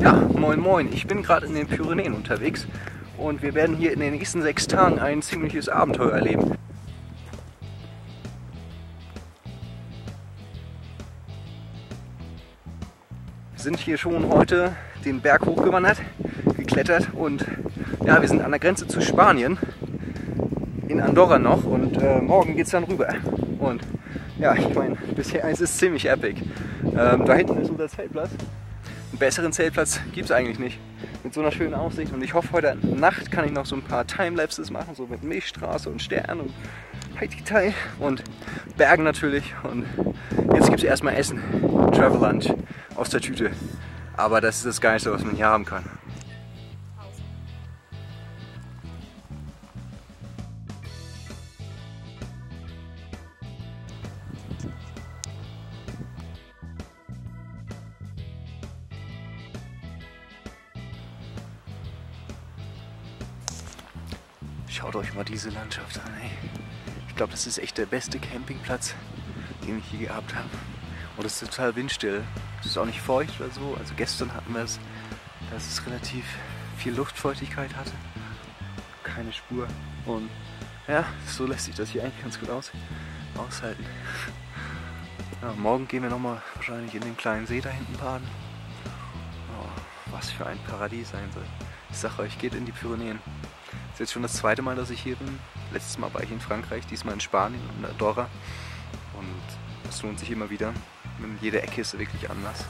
Ja, moin moin, ich bin gerade in den Pyrenäen unterwegs und wir werden hier in den nächsten 6 Tagen ein ziemliches Abenteuer erleben. Wir sind hier schon heute den Berg hochgewandert, geklettert und ja, wir sind an der Grenze zu Spanien, in Andorra noch, und morgen geht es dann rüber. Und ja, ich meine, bisher ist es ziemlich epic. Da hinten ist unser Zeltplatz. Einen besseren Zeltplatz gibt es eigentlich nicht. Mit so einer schönen Aussicht. Und ich hoffe, heute Nacht kann ich noch so ein paar Timelapses machen, so mit Milchstraße und Sternen und Haiti und Bergen natürlich. Und jetzt gibt es erstmal Essen. Travel Lunch aus der Tüte. Aber das ist das Geilste, was man hier haben kann. Schaut euch mal diese Landschaft an, ey. Ich glaube, das ist echt der beste Campingplatz, den ich je gehabt habe. Und es ist total windstill. Es ist auch nicht feucht oder so. Also gestern hatten wir es, dass es relativ viel Luftfeuchtigkeit hatte. Keine Spur. Und ja, so lässt sich das hier eigentlich ganz gut aushalten. Ja, morgen gehen wir nochmal wahrscheinlich in den kleinen See da hinten baden. Oh, was für ein Paradies sein soll. Ich sag euch, geht in die Pyrenäen. Das ist jetzt schon das zweite Mal, dass ich hier bin. Letztes Mal war ich in Frankreich, diesmal in Spanien und Andorra. Und es lohnt sich immer wieder. In jeder Ecke ist wirklich anders.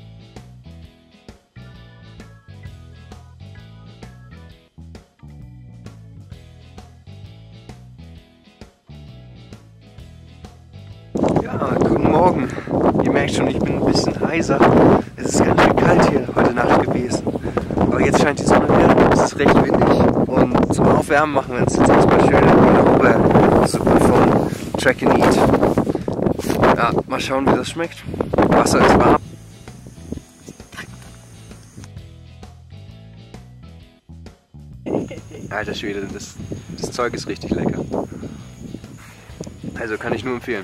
Ja, guten Morgen. Ihr merkt schon, ich bin ein bisschen heiser. Es ist ganz schön kalt hier heute Nacht gewesen. Aber jetzt scheint die Sonne wieder, es ist recht windig. Und zum Aufwärmen machen wir uns jetzt erstmal schön eine Suppe von Track and Eat. Ja, mal schauen, wie das schmeckt. Wasser ist warm. Alter Schwede, das Zeug ist richtig lecker. Also kann ich nur empfehlen.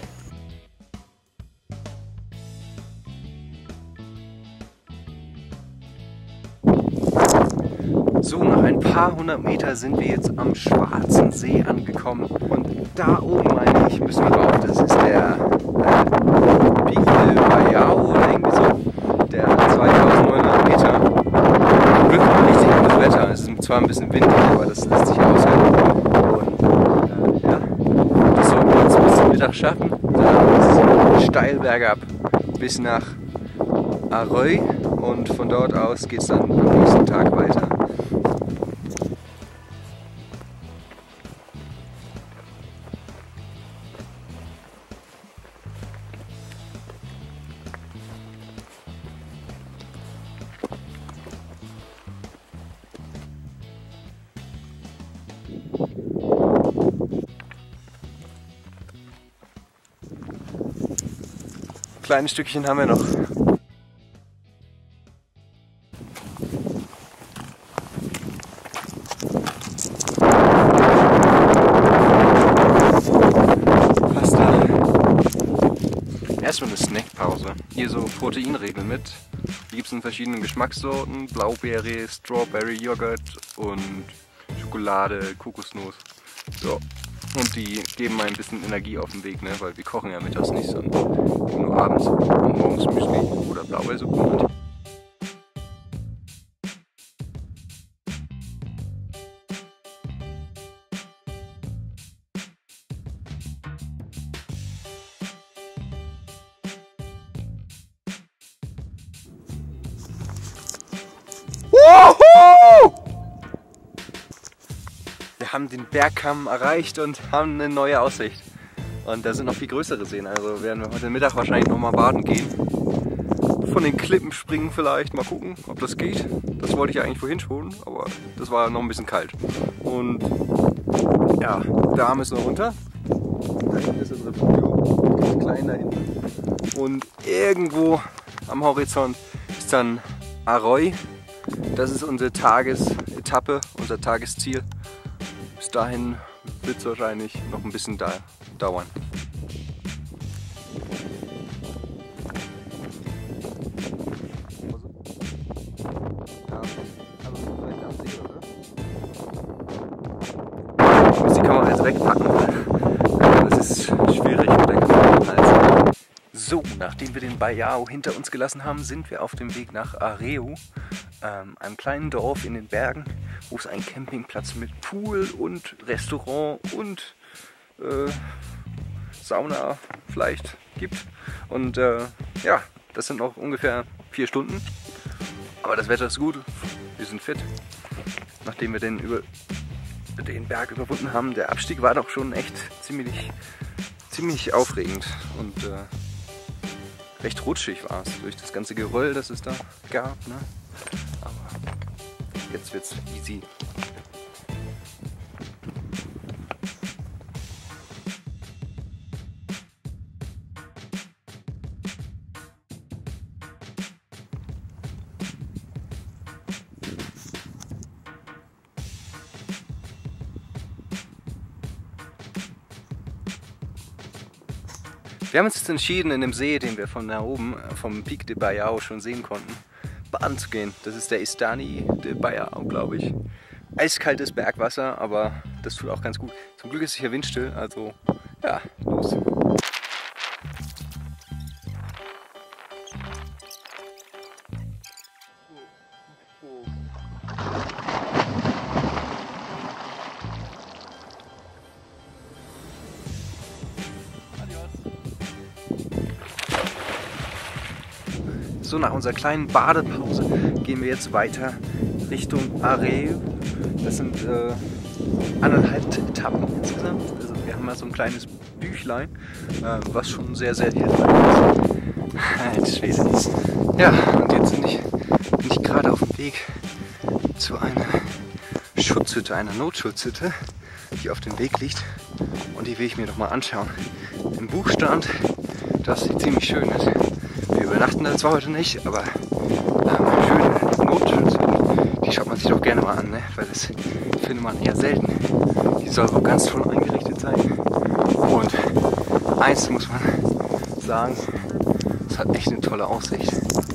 So, nach ein paar hundert Meter sind wir jetzt am Schwarzen See angekommen. Und da oben, meine ich, müssen wir drauf. Das ist der Pic del Bayao oder irgendwie so. Der 2900 Meter. Zum Glück richtig gutes Wetter. Es ist zwar ein bisschen windig, aber das lässt sich aushalten. Und ja, das sollten wir jetzt bis zum Mittag schaffen. Dann ist es steil bergab bis nach Arroyo. Und von dort aus geht es dann am nächsten Tag weiter. Kleines Stückchen haben wir noch. Fast da. Erstmal eine Snackpause. Hier so Proteinregeln mit. Die gibt es in verschiedenen Geschmackssorten. Blaubeere, Strawberry, Joghurt und Schokolade, Kokosnuss. So. Und die geben ein bisschen Energie auf den Weg, ne? Weil wir kochen ja mittags nicht, sondern nur abends und morgens Müsli oder Blaubeersuppe. Wir haben den Bergkamm erreicht und haben eine neue Aussicht. Und da sind noch viel größere Seen, also werden wir heute Mittag wahrscheinlich noch mal baden gehen. Von den Klippen springen vielleicht, mal gucken, ob das geht. Das wollte ich eigentlich vorhin schon, aber das war noch ein bisschen kalt. Und ja, da müssen wir runter. Da hinten ist das Refugio, ganz klein da hinten. Und irgendwo am Horizont ist dann Arroyo. Das ist unsere Tagesetappe, unser Tagesziel. Bis dahin wird es wahrscheinlich noch ein bisschen dauern. wegpacken, weil das ist schwierig mit der Kamera. So, nachdem wir den Baiao hinter uns gelassen haben, sind wir auf dem Weg nach Areu, einem kleinen Dorf in den Bergen, wo es einen Campingplatz mit Pool und Restaurant und Sauna vielleicht gibt. Und ja, das sind noch ungefähr 4 Stunden. Aber das Wetter ist gut, wir sind fit. Nachdem wir den Berg überwunden haben, der Abstieg war doch schon echt ziemlich aufregend und recht rutschig war es durch das ganze Geröll, das es da gab. Ne? Aber jetzt wird's easy. Wir haben uns jetzt entschieden, in dem See, den wir von da oben, vom Pic de Baiao schon sehen konnten, baden zu gehen. Das ist der Estany de Baiao, glaube ich. Eiskaltes Bergwasser, aber das tut auch ganz gut. Zum Glück ist es hier windstill, also ja, los. So, nach unserer kleinen Badepause gehen wir jetzt weiter Richtung Areu. Das sind 1,5 Etappen insgesamt. Also wir haben mal so ein kleines Büchlein, was schon sehr hilfreich ist. Schwede. Ja, und jetzt bin ich gerade auf dem Weg zu einer Schutzhütte, einer Notschutzhütte, die auf dem Weg liegt. Und die will ich mir doch mal anschauen. Im Buch stand, dass sie ziemlich schön ist. Wir übernachten da zwar heute nicht, aber schöne Notschutzhütten, die schaut man sich doch gerne mal an, ne? Weil das findet man eher selten. Die soll auch ganz toll eingerichtet sein. Und eins muss man sagen, es hat echt eine tolle Aussicht.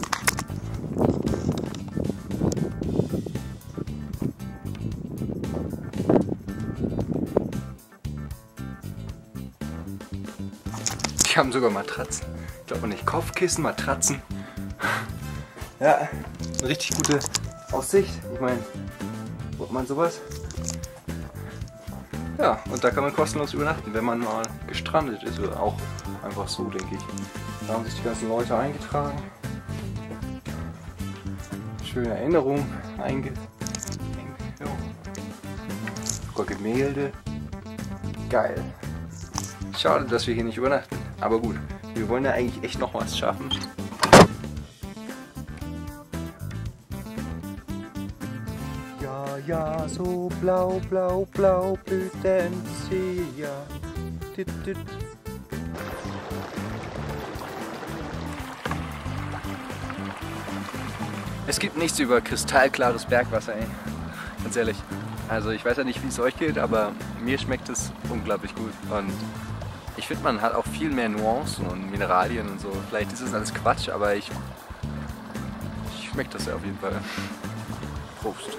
Die haben sogar Matratzen. Ich glaube nicht, Kopfkissen, Matratzen. Ja, eine richtig gute Aussicht. Ich meine, braucht man sowas? Ja, und da kann man kostenlos übernachten, wenn man mal gestrandet ist. Oder auch einfach so, denke ich. Da haben sich die ganzen Leute eingetragen. Schöne Erinnerung sogar Gemälde. Geil. Schade, dass wir hier nicht übernachten. Aber gut, wir wollen ja eigentlich echt noch was schaffen. Ja, so blau blüht der See, ja. Es gibt nichts über kristallklares Bergwasser, ey. Ganz ehrlich. Also ich weiß ja nicht, wie es euch geht, aber mir schmeckt es unglaublich gut. Und ich finde, man hat auch viel mehr Nuancen und Mineralien und so. Vielleicht ist es alles Quatsch, aber ich schmeckt das ja auf jeden Fall. Prost.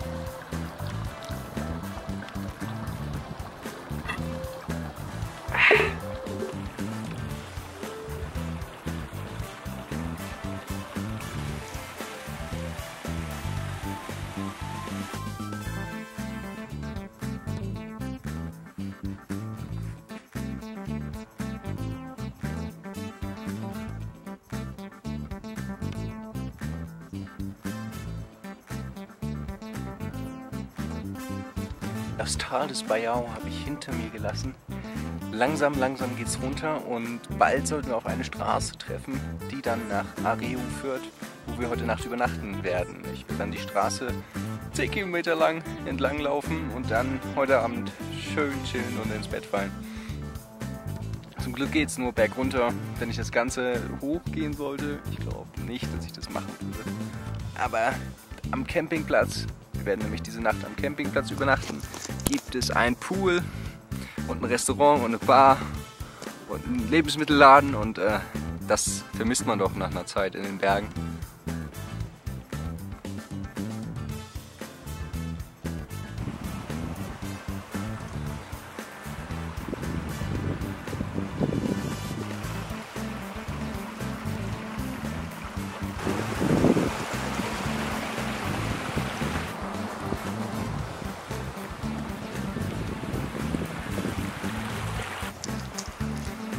Das Tal des Baiao habe ich hinter mir gelassen. Langsam geht es runter und bald sollten wir auf eine Straße treffen, die dann nach Areu führt, wo wir heute Nacht übernachten werden. Ich will dann die Straße 10 Kilometer lang entlang laufen und dann heute Abend schön chillen und ins Bett fallen. Zum Glück geht es nur bergunter, wenn ich das Ganze hochgehen sollte. Ich glaube nicht, dass ich das machen würde. Aber am Campingplatz, wir werden nämlich diese Nacht am Campingplatz übernachten, gibt es einen Pool und ein Restaurant und eine Bar und einen Lebensmittelladen und das vermisst man doch nach einer Zeit in den Bergen.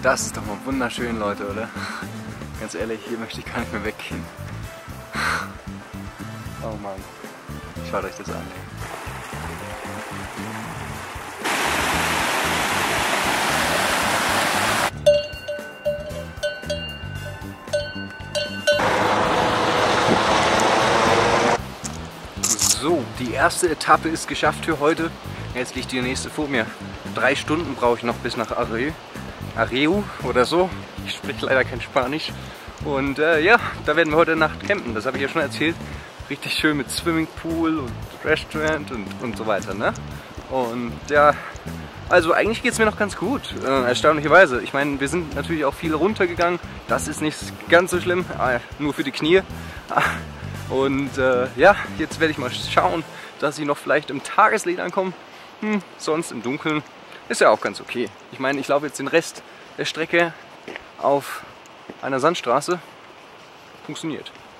Das ist doch mal wunderschön, Leute, oder? Ganz ehrlich, hier möchte ich gar nicht mehr weggehen. Oh Mann. Schaut euch das an, ey. So, die erste Etappe ist geschafft für heute. Jetzt liegt die nächste vor mir. 3 Stunden brauche ich noch bis nach Areu oder so. Ich spreche leider kein Spanisch. Und ja, da werden wir heute Nacht campen. Das habe ich ja schon erzählt. Richtig schön mit Swimmingpool und Restaurant und so weiter, ne? Und ja, also eigentlich geht es mir noch ganz gut, erstaunlicherweise. Ich meine, wir sind natürlich auch viel runtergegangen. Das ist nicht ganz so schlimm, nur für die Knie. Und ja, jetzt werde ich mal schauen, dass ich noch vielleicht im Tageslicht ankomme. Sonst im Dunkeln ist ja auch ganz okay. Ich meine, ich laufe jetzt den Rest der Strecke auf einer Sandstraße. Funktioniert.